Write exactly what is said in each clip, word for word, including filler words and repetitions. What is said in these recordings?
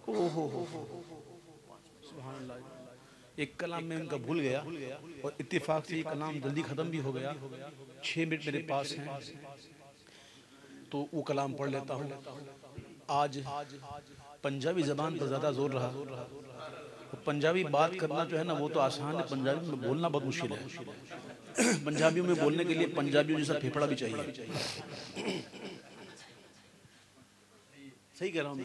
سبحان اللہ. ایک کلام میں ان کا بھول گیا اور اتفاق سے یہ کلام جلدی ختم بھی ہو گیا. چھ منٹ میرے پاس ہیں تو وہ کلام پڑھ لیتا ہوں. آج پنجابی زبان پر زیادہ زور رہا. پنجابی بات کرنا جو ہے نا وہ تو آسان ہے، پنجابی میں بولنا بہت مشکل ہے. پنجابیوں میں بولنے کے لیے پنجابیوں جیسا پھیپڑا بھی چاہیے. صحیح کہہ رہا ہوں میں.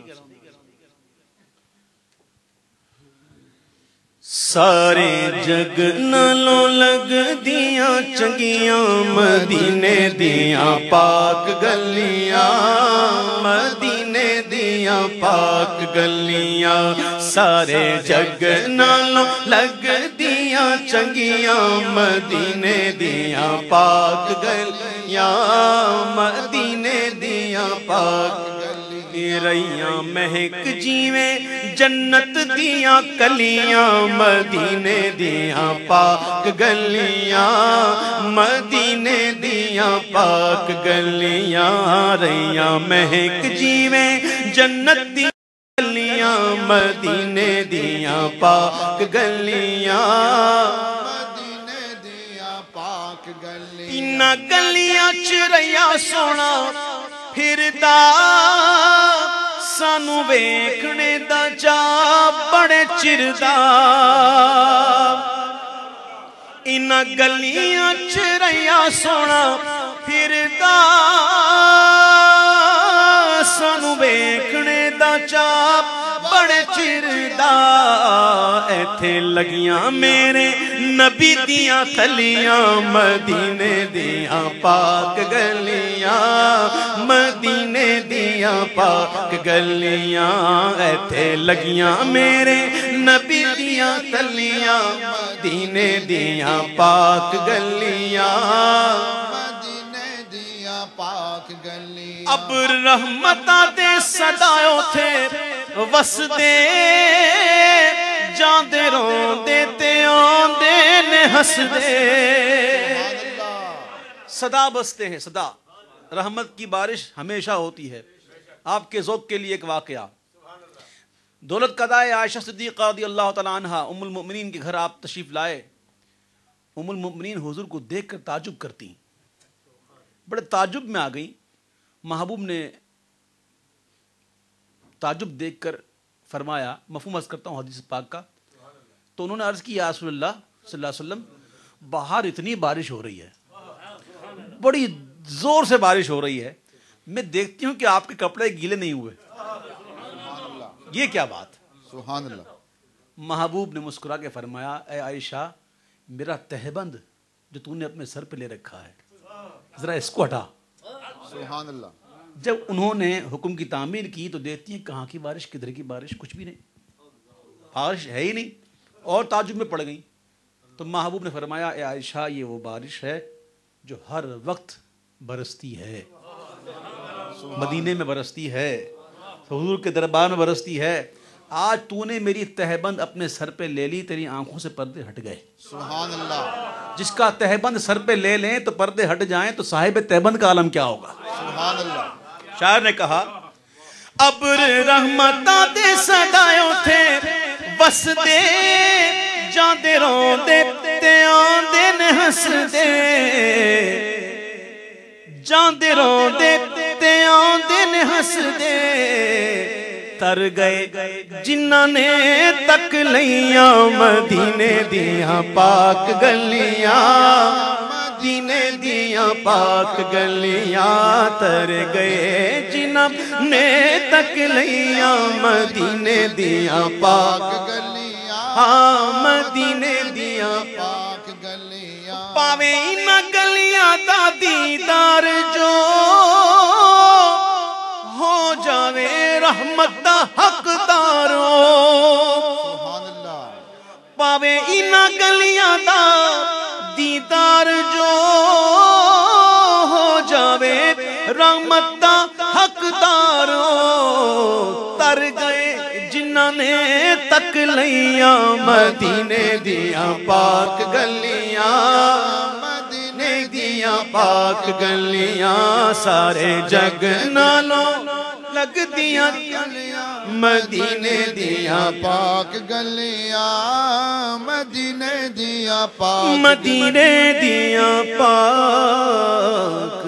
سارے جگ نالوں لگ دیاں چنگیاں مدینے دیاں پاک گلیاں، مدینے دیاں پاک گلیاں. سارے جگ نالوں لگ دیاں چنگیاں مدینے دیاں پاک گلیاں، مدینے دیاں پاک رہیاں مہک جیویں جنت دیاں کلیاں مدینے دیاں پاک گلیاں، مدینے دیاں پاک گلیاں. رہیاں مہک جیویں جنت دیاں کلیاں مدینے دیاں پاک گلیاں، مدینے دیاں پاک گلیاں. انہاں گلیاں چ رہیا سونا پھردا سانو ویکھنے دا چا بڑے چردا. انہاں گلیاں چ رہیا سونا پھردا سانو ویکھنے دا چا بڑے چردا. ایتھے لگیاں میرے نبی دیاں تھلیاں مدینے دیاں پاک گلیاں، مدینے دیاں پاک گلیاں. ایتھے لگیاں میرے نبی دیاں تھلیاں مدینے دیاں پاک گلیاں، مدینے دیاں پاک گلیاں. ابر رحمتاں دے صدایوں تھے وسدے جاندے روندے تے آندے نے ہسدے. صدا بستے ہیں، صدا. رحمت کی بارش ہمیشہ ہوتی ہے. آپ کے ذوق کے لیے ایک واقعہ. دولت قضائے عائشہ صدیقہ رضی اللہ تعالیٰ عنہ ام المؤمنین کے گھر آپ تشریف لائے. ام المؤمنین حضور کو دیکھ کر تعجب کرتی، بڑے تعجب میں آ گئیں. محبوب نے تعجب دیکھ کر فرمایا، مفہوم عرض کرتا ہوں حدیث پاک کا. تو انہوں نے عرض کی یا رسول اللہ صلی اللہ علیہ وسلم باہر اتنی بارش ہو رہی ہے، بڑی زور سے بارش ہو رہی ہے، میں دیکھتی ہوں کہ آپ کے کپڑے گیلے نہیں ہوئے، یہ کیا بات؟ سبحان اللہ. محبوب نے مسکرا کے فرمایا اے عائشہ میرا تہبند جو تو نے اپنے سر پہ لے رکھا ہے ذرا اس کو ہٹا. سبحان اللہ. جب انہوں نے حکم کی تعمیل کی تو دیکھتی ہیں کہاں کی بارش، کدھر کی بارش، کچھ بھی نہیں، بارش ہے ہی نہیں، اور تعجب میں پڑ گئیں. تو محبوب نے فرمایا اے عائشہ یہ وہ بارش ہے جو ہر وقت برستی ہے، مدینے میں برستی ہے، حضور کے دربار میں برستی ہے. آج تو نے میری تہبند اپنے سر پہ لے لی، تیری آنکھوں سے پردے ہٹ گئے. سبحان اللہ. جس کا تہبند سر پہ لے لیں تو پردے ہٹ جائیں تو صاحب تہبند کا عالم کیا ہوگا؟ سبحان اللہ. شاعر نے کہا ابر رحمتاں دے صدایوں تھے وسدے جاندے روندے تے آندے نے ہسدے، جاندے روندے تے آندے نے ہسدے. تر گئے جنہاں نے تک لیاں مدینے دیاں پاک گلیاں، مدینے دیاں پاک گلیاں. تر گئے جنہاں نے تک لیاں مدینے دیاں پاک گلیاں، ہاں مدینے دیاں پاک گلیاں. پاوے انہاں گلیاں دا دیدار جو ہو جاوے رحمت دا حقدارو. سبحان اللہ. پاوے انہاں گلیاں دا دیدار جو ہو جاوے رحمت دا حقدارو. تر گئے جنہاں نے تک لیاں مدینے دیاں پاک گلیاں، مدینے دیاں پاک گلیاں. سارے جگ نالوں لگدیاں مدینے دیاں پاک گلیاں مدینے دیاں پاک مدینے دیاں پاک